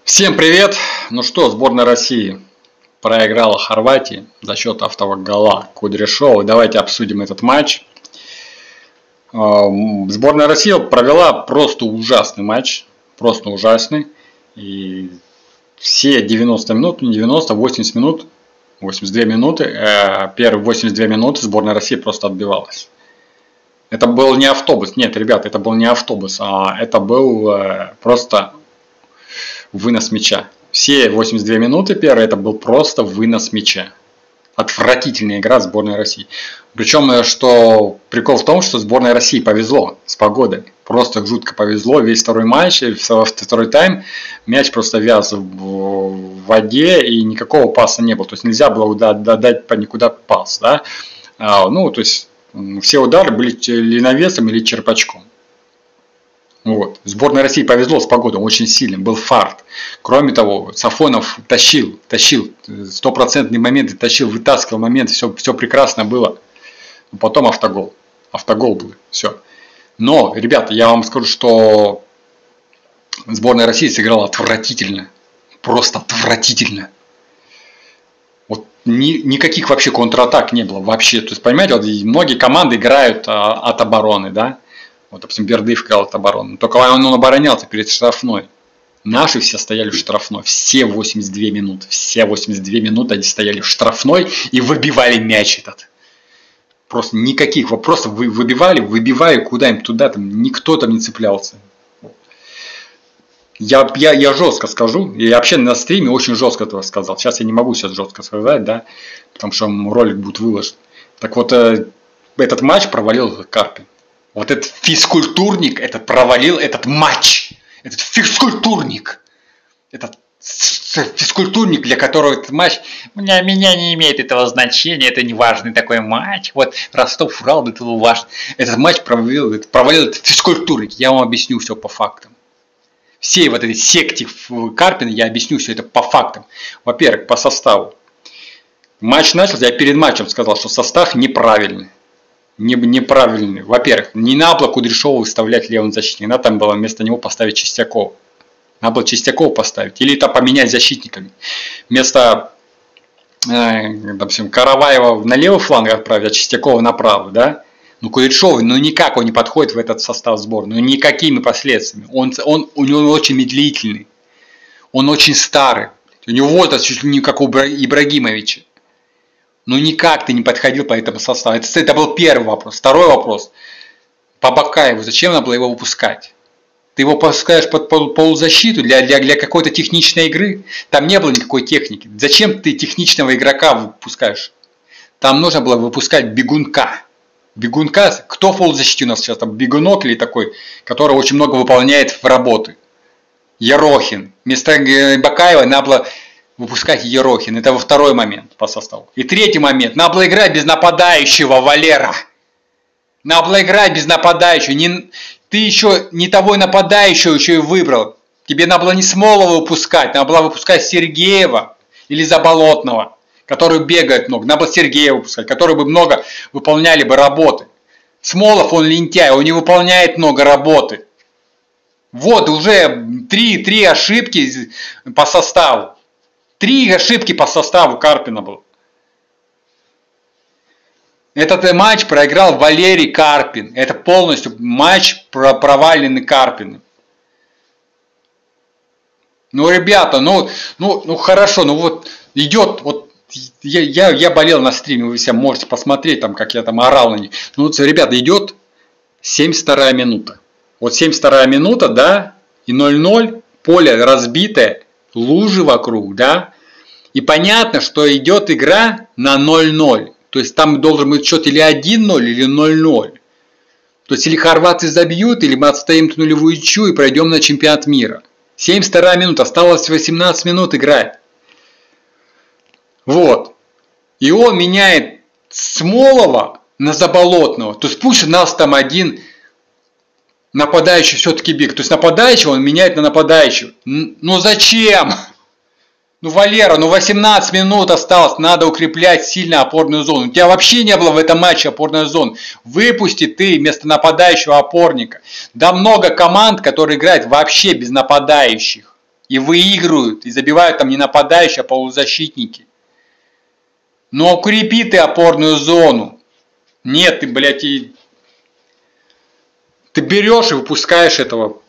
Всем привет! Ну что, сборная России проиграла Хорватии за счет автового гола Кудряшова. Давайте обсудим этот матч. Сборная России провела просто ужасный матч. Просто ужасный. И все 90 минут, не 90, 80 минут, 82 минуты, первые 82 минуты сборная России просто отбивалась. Это был не автобус. Нет, ребята, это был не автобус, а это был просто вынос мяча. Все 82 минуты первые это был просто вынос мяча. Отвратительная игра сборной России. Причем, что прикол в том, что сборной России повезло с погодой. Просто жутко повезло. Весь второй матч, второй тайм, мяч просто вяз в воде и никакого паса не было. То есть нельзя было дать никуда пас. Да? То есть все удары были или навесом, или черпачком. Вот. Сборной России повезло с погодой, очень сильно, был фарт. Кроме того, Сафонов тащил, стопроцентные моменты тащил, вытаскивал моменты, все прекрасно было. Но потом автогол был, все. Но, ребята, я вам скажу, что сборная России сыграла отвратительно, просто отвратительно. Вот никаких вообще контратак не было вообще. То есть, понимаете, вот многие команды играют от обороны, да. Вот, допустим, Бердыев играл от обороны. Только он оборонялся перед штрафной. Наши все стояли в штрафной. Все 82 минуты. Все 82 минуты они стояли в штрафной и выбивали мяч этот. Просто никаких вопросов. Выбивали куда-нибудь туда. Там никто там не цеплялся. Я жестко скажу. Я вообще на стриме очень жестко этого сказал. Сейчас я не могу жестко сказать, да. Потому что ролик будет выложен. Так вот, этот матч провалил Карпин. Вот этот физкультурник провалил этот матч. Этот физкультурник. Этот физкультурник, для которого этот матч меня не имеет этого значения. Это не важный такой матч. Вот Ростов-Урал, это важно. Этот матч провалил этот физкультурник. Я вам объясню все по фактам. Всей вот этой секте Карпина я объясню все это по фактам. Во-первых, по составу. Матч начался, я перед матчем сказал, что состав неправильный. Неправильный. Во-первых, не надо было Кудряшова выставлять левым защитником. Надо там было вместо него поставить Чистякова. Надо было Чистякова поставить. Или это поменять защитниками. Вместо допустим, Караваева на левый фланг отправить, а Чистякова направо. Да? Ну Кудряшов, никак он не подходит в этот состав сборной. Никакими последствиями. Он очень медлительный. Он очень старый. У него возраст чуть ли не как у Ибрагимовича. Никак ты не подходил по этому составу. Это был первый вопрос. Второй вопрос. По Бакаеву. Зачем надо было его выпускать? Ты его пускаешь под полузащиту для какой-то техничной игры? Там не было никакой техники. Зачем ты техничного игрока выпускаешь? Там нужно было выпускать бегунка. Бегунка. Кто в полузащите у нас сейчас? Там бегунок или такой, который очень много выполняет в работы? Ерохин. Вместо Бакаева надо было выпускать Ерохин. Это во второй момент по составу. И третий момент. Надо было играть без нападающего, Валера. Надо было играть без нападающего. Ты еще не того нападающего еще и выбрал. Тебе надо было не Смолова выпускать. Надо было выпускать Сергеева или Заболотного, который бегает много. Надо было Сергеева выпускать, который бы много выполняли бы работы. Смолов, он лентяй, он не выполняет много работы. Вот уже три ошибки по составу. 3 ошибки по составу Карпина было. Этот матч проиграл Валерий Карпин. Это полностью матч проваленный Карпиным. Ребята, хорошо, вот идет, вот я болел на стриме, вы все можете посмотреть, там, как я там орал на них. Ребята, идет 72-я минута. Вот 72-я минута, да, и 0-0, поле разбитое. Лужи вокруг, да, и понятно, что идет игра на 0-0, то есть там должен быть счет или 1-0, или 0-0, то есть или хорваты забьют, или мы отстоим нулевую ничью и пройдем на чемпионат мира. 72 минута, осталось 18 минут играть, вот, и он меняет Смолова на Заболотного, то есть пусть у нас там один нападающий все-таки бег. То есть нападающего он меняет на нападающего. Зачем? Валера, 18 минут осталось. Надо укреплять сильно опорную зону. У тебя вообще не было в этом матче опорной зоны. Выпусти ты вместо нападающего опорника. Да много команд, которые играют вообще без нападающих. И выигрывают, и забивают там не нападающие, а полузащитники. Но укрепи ты опорную зону. Нет, ты, блядь, ты берешь и выпускаешь этого.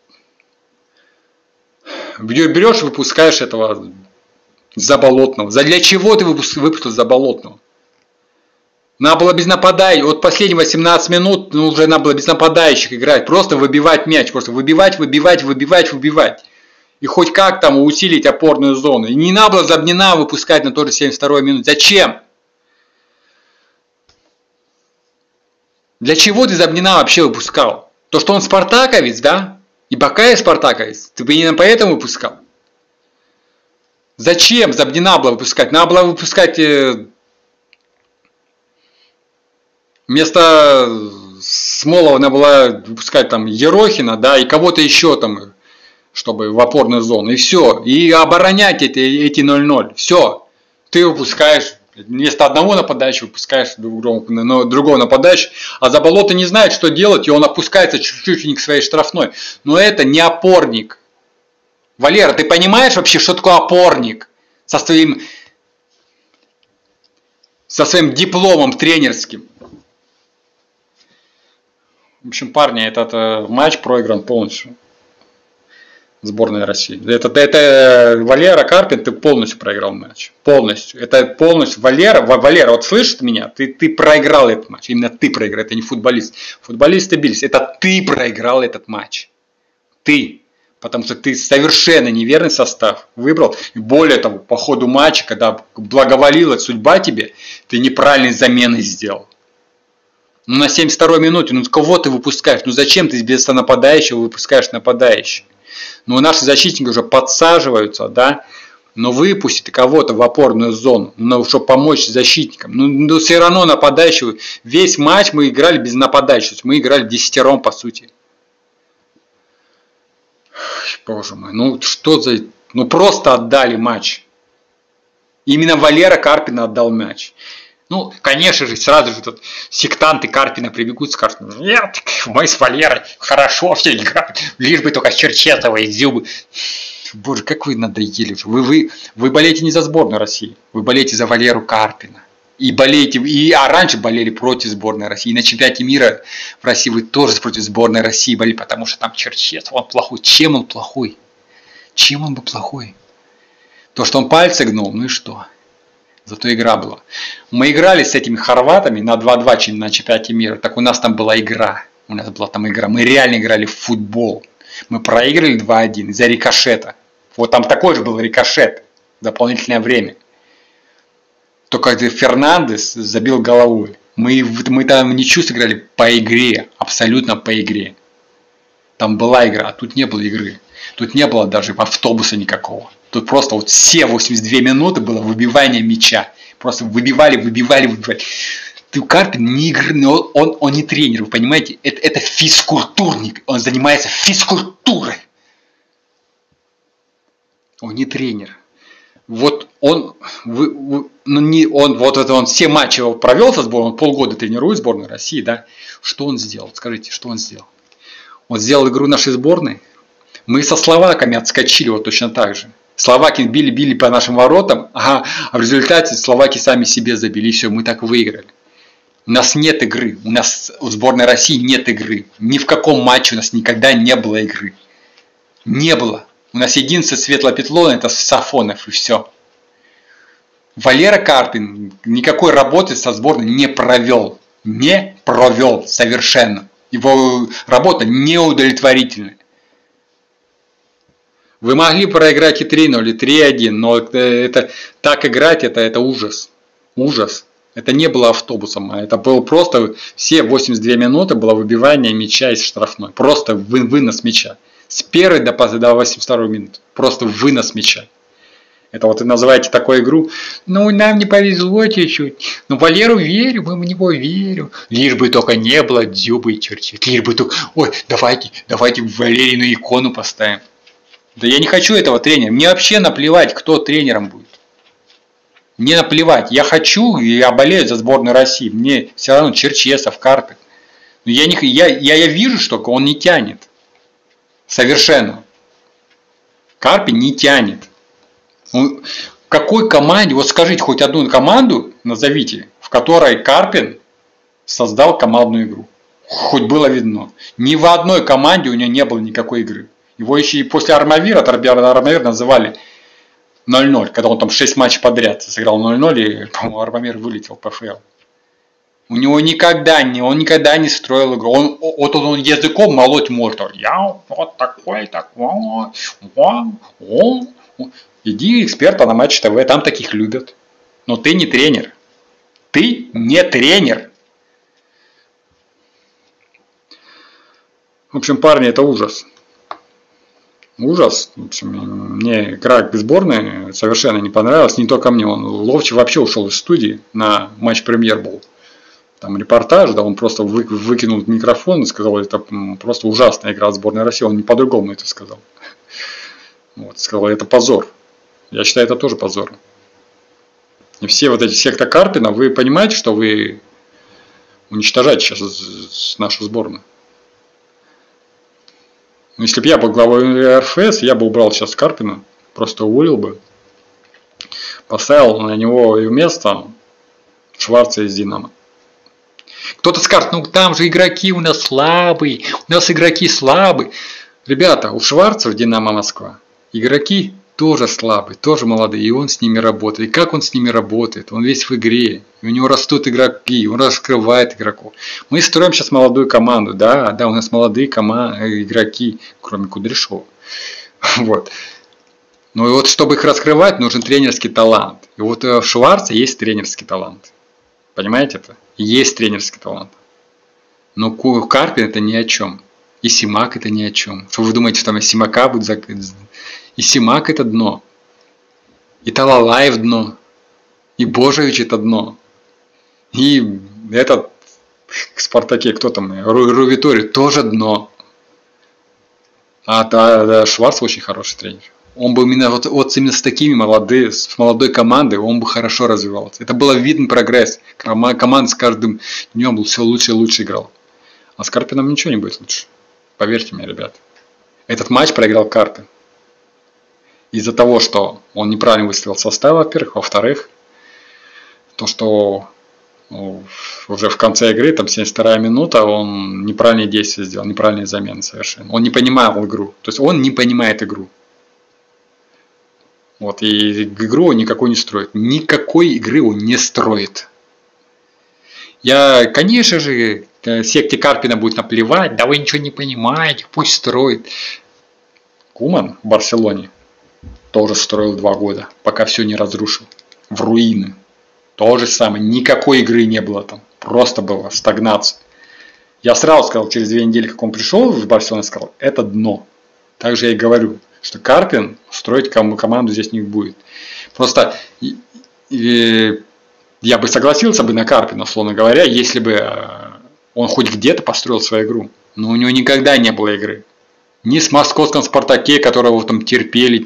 Берешь и выпускаешь этого Заболотного. Для чего ты выпустил Заболотного? Надо было без нападающих. Вот последние 18 минут уже надо было без нападающих играть. Просто выбивать мяч. Просто выбивать. И хоть как там усилить опорную зону. И не надо было Забнина выпускать на той же 72-й минуте. Зачем? Для чего ты Забнина вообще выпускал? То, что он спартаковец, да? И Бакаев спартаковец. Ты бы именно поэтому выпускал. Зачем Забнина было выпускать? Надо было выпускать вместо Смолова надо было выпускать там Ерохина, да, и кого-то еще там, чтобы в опорную зону. И все. И оборонять эти 0-0. Все. Ты выпускаешь. Вместо одного нападающего выпускаешь другого нападающего. А Заболота не знает, что делать, и он опускается чуть-чуть не к своей штрафной. Но это не опорник. Валера, ты понимаешь вообще, что такое опорник? Со своим дипломом тренерским. В общем, парни, этот матч проигран полностью сборной России. Это Валера Карпин, ты полностью проиграл матч. Полностью. Это полностью Валера, вот слышит меня? Ты проиграл этот матч. Именно ты проиграл. Это не футболист. Футболисты бились. Это ты проиграл этот матч. Ты. Потому что ты совершенно неверный состав выбрал. И более того, по ходу матча, когда благоволила судьба тебе, ты неправильные замены сделал. Ну на 72-й минуте, ну кого ты выпускаешь? Ну зачем ты без нападающего выпускаешь нападающего? Ну наши защитники уже подсаживаются, да? Но выпустите кого-то в опорную зону, ну, чтобы помочь защитникам. Ну все равно нападающего. Весь матч мы играли без нападающих. Мы играли десятером по сути. Боже мой, ну что за... Ну просто отдали матч. Именно Валера Карпин отдал мяч. Ну, конечно же, сразу же тут сектанты Карпина прибегут и скажут: нет, мы с Валерой хорошо все играют, лишь бы только Черчесова и Зюбы. Боже, как вы надоели. Вы болеете не за сборную России, вы болеете за Валеру Карпина. И болеете, а раньше болели против сборной России. И на чемпионате мира в России вы тоже против сборной России болели, потому что там Черчесов, он плохой. Чем он плохой? Чем он был плохой? То, что он пальцы гнул, ну и что? Зато игра была. Мы играли с этими хорватами на 2-2 на чемпионате мира. Так у нас там была игра. У нас была там игра. Мы реально играли в футбол. Мы проиграли 2-1 из-за рикошета. Вот там такой же был рикошет. Дополнительное время. Только Фернандес забил головой. Мы там ничью сыграли по игре. Абсолютно по игре. Там была игра, а тут не было игры. Тут не было даже автобуса никакого. Тут просто вот все 82 минуты было выбивание мяча. Просто выбивали. Ты Карпин не игры, он не тренер, вы понимаете? Это физкультурник. Он занимается физкультурой. Он не тренер. Вот он все матчи провел со сборной, он полгода тренирует сборную России, да? Что он сделал? Скажите, что он сделал? Он сделал игру нашей сборной. Мы со словаками отскочили вот точно так же. Словаки били по нашим воротам, а в результате словаки сами себе забили, и все, мы так выиграли. У нас нет игры, у нас в сборной России нет игры. Ни в каком матче у нас никогда не было игры. Не было. У нас единственное светлое пятно — это Сафонов, и все. Валера Карпин никакой работы со сборной не провел. Не провел совершенно. Его работа неудовлетворительная. Вы могли проиграть и 3-0, и 3-1, но это так играть, это ужас. Ужас. Это не было автобусом, а это было просто все 82 минуты было выбивание мяча из штрафной. Просто вынос мяча. С первой до 82 минуты. Просто вынос мяча. Это вот вы называете такую игру. Ну, нам не повезло чуть-чуть. Но Валеру верю, мы в него верим. Лишь бы только не было Дзюбы и Черчесова. Лишь бы только... Ой, давайте Валерину икону поставим. Да я не хочу этого тренера. Мне вообще наплевать, кто тренером будет. Мне наплевать. Я болею за сборную России. Мне все равно Черчесов, Карпин. Но я вижу, что он не тянет. Совершенно. Карпин не тянет. В какой команде, вот скажите хоть одну команду, назовите, в которой Карпин создал командную игру. Хоть было видно. Ни в одной команде у него не было никакой игры. Его еще и после Армавира называли 0-0, когда он там 6 матчей подряд сыграл 0-0, и, по-моему, Армавир вылетел в ПФЛ. У него никогда не строил игру. Он языком молоть может. Я вот такой. Иди эксперта на Матч ТВ, там таких любят. Но ты не тренер. Ты не тренер. В общем, парни, это ужас. Ужас. В общем, мне игра без сборной совершенно не понравилась. Не только мне. Ловчий вообще ушел из студии на матч премьер был. Там репортаж, да, он просто выкинул микрофон и сказал, это просто ужасная игра сборной России. Он не по-другому это сказал. Вот, сказал, это позор. Я считаю, это тоже позор. И все вот эти секта Карпина, вы понимаете, что вы уничтожаете сейчас нашу сборную? Если бы я был главой РФС, я бы убрал сейчас Карпина, просто уволил бы, поставил на него и вместо Шварца из Динамо. Кто-то скажет, ну там же игроки у нас слабые, у нас игроки слабые. Ребята, у Шварца в Динамо Москва игроки тоже слабые, тоже молодые, и он с ними работает. И как он с ними работает? Он весь в игре, и у него растут игроки, он раскрывает игроков. Мы строим сейчас молодую команду, да, у нас молодые игроки, кроме Кудряшова. Вот. Но вот чтобы их раскрывать, нужен тренерский талант. И вот в Шварце есть тренерский талант. Понимаете это? Есть тренерский талант. Но Карпин это ни о чем. И Симак это ни о чем. Что вы думаете, что там Симака будет И Симак это дно. И Талалаев дно. И Божевич это дно. И этот в Спартаке, кто там, Рувитори, тоже дно. А Шварц очень хороший тренер. Он бы именно именно с такими с молодой командой, он бы хорошо развивался. Это был виден прогресс. Команда с каждым днем был все лучше и лучше играл. А с Карпином ничего не будет лучше. Поверьте мне, ребят. Этот матч проиграл Карпин. Из-за того, что он неправильно выставил состав, во-первых. Во-вторых, то, что уже в конце игры, там 72-я минута, он неправильные действия сделал, неправильные замены совершенно. Он не понимал игру. То есть он не понимает игру. Вот, и игру он никакой не строит. Никакой игры он не строит. Конечно же, секте Карпина будет наплевать, да вы ничего не понимаете, пусть строит. Куман в Барселоне тоже строил 2 года, пока все не разрушил. В руины. То же самое, никакой игры не было там. Просто была стагнация. Я сразу сказал, через 2 недели, как он пришел в Барселону, сказал, это дно. Также я и говорю, что Карпин строить команду здесь не будет. Просто я бы согласился бы на Карпина, условно говоря, если бы он хоть где-то построил свою игру. Но у него никогда не было игры. Ни с московском Спартаке, которого там терпели.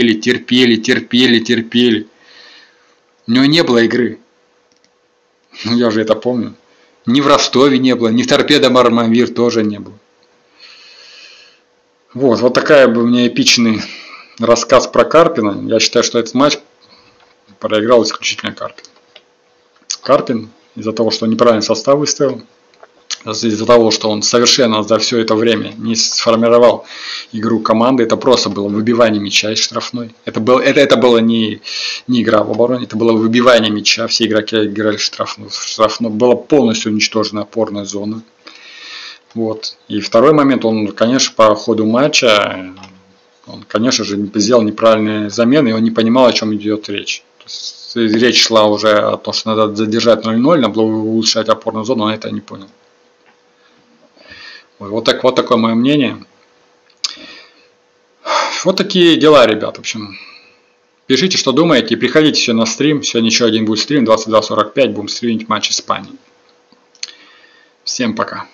У него не было игры. Ну, я же это помню. Ни в Ростове не было, ни в Торпедо Армавир тоже не было. Вот такая бы у меня эпичный рассказ про Карпина. Я считаю, что этот матч проиграл исключительно Карпин. Карпин из-за того, что неправильный состав выставил, из-за того, что он совершенно за все это время не сформировал игру команды, это просто было выбивание мяча из штрафной. Это было не игра в обороне, это было выбивание мяча, все игроки играли в штрафной. Была полностью уничтожена опорная зона. Вот. И второй момент, он, конечно, по ходу матча, он, конечно же, сделал неправильные замены, и он не понимал, о чем идет речь. То есть, речь шла уже о том, что надо задержать 0-0, надо было улучшать опорную зону, он это не понял. Вот такое мое мнение. Вот такие дела, ребят. В общем, пишите, что думаете, и приходите все на стрим. Сегодня еще один будет стрим, 22:45, будем стримить матч Испании. Всем пока.